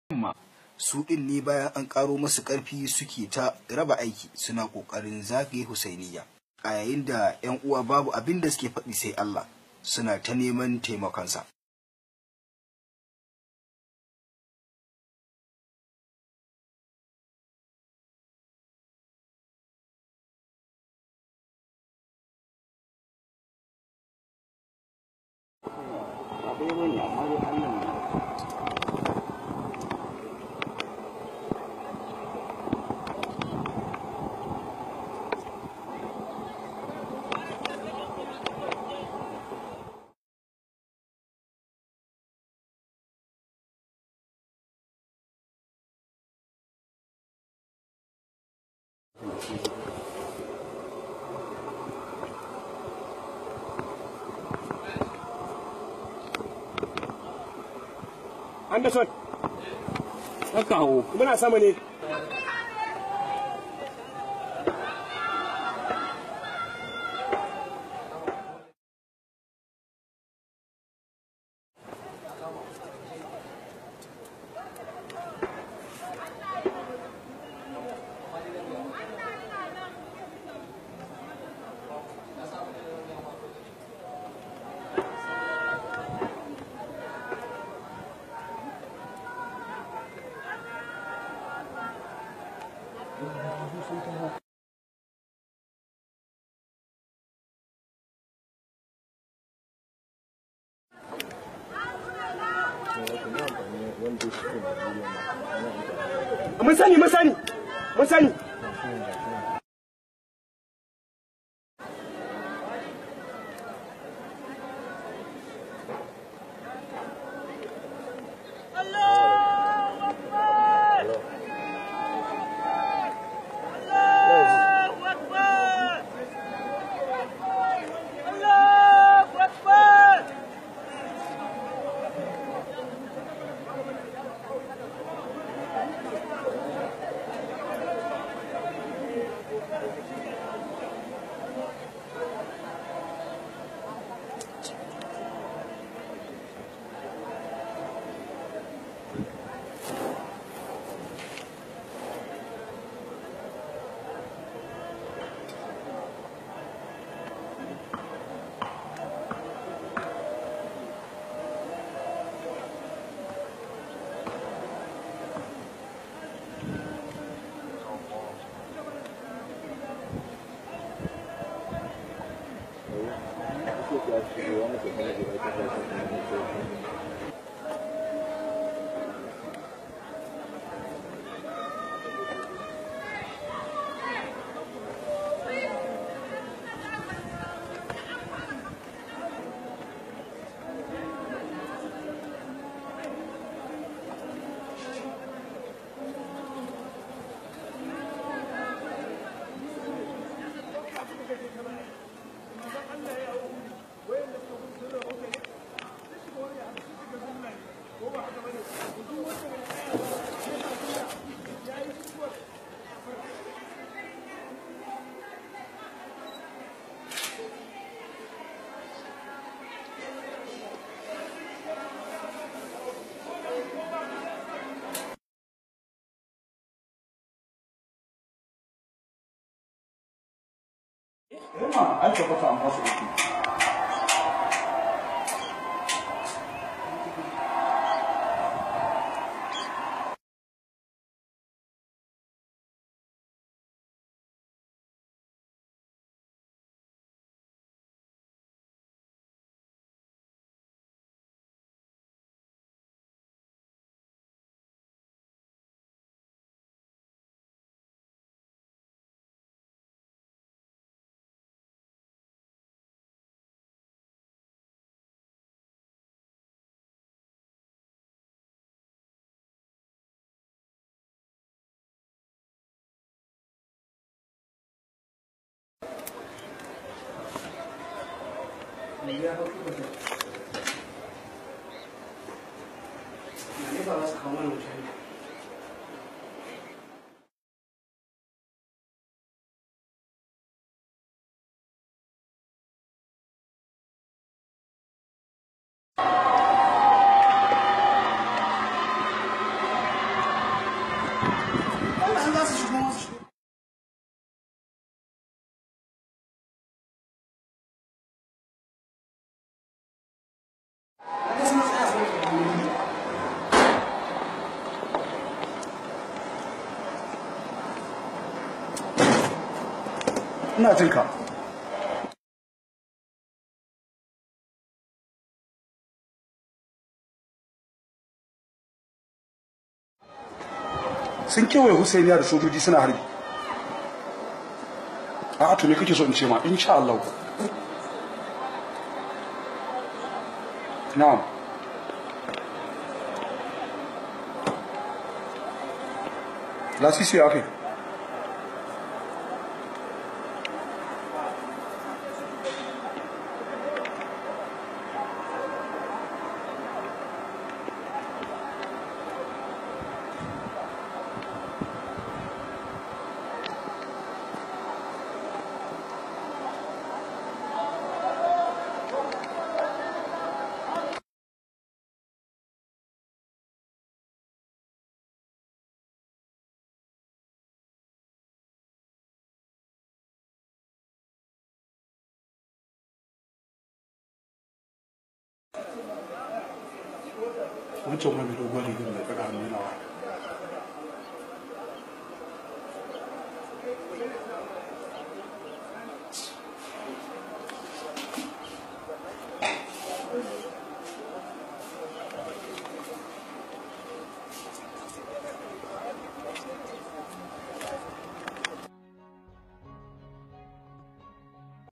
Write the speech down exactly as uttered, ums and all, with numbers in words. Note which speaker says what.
Speaker 1: Amma su ɗin ne bayan an ƙaro masu ƙarfi suke ta raba aiki suna ƙoƙarin zagaye Husainiyya, a yayin da 'yan uwa babu abin da suke faɗi sai Allah suna ta neman taimakonsa.
Speaker 2: Anderson, haka hawo, muna sama ne. Mun sani, mun sani, mun sani.
Speaker 3: Immer, an tabbata an fasa uku. Ya ba ku ba. Ne ba za su kawo mana mutane.
Speaker 1: Allah za su shigo masu shigo.
Speaker 3: ina jin ka. Sun kewaye Husainiya da sojoji suna harbi. A'a to me kake so in ce ma? Insha Allah. Na'am. Lasisi ya kai. Wancan wani dogon rigar da ya faɗa hannu nawa.